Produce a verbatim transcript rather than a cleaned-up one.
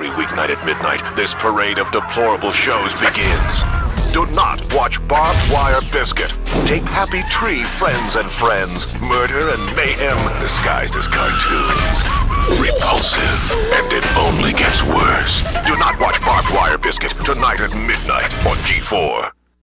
Every weeknight at midnight, this parade of deplorable shows begins. Do not watch Barbed Wire Biscuit. Take Happy Tree Friends and Friends. Murder and mayhem disguised as cartoons. Repulsive, and it only gets worse. Do not watch Barbed Wire Biscuit tonight at midnight on G four.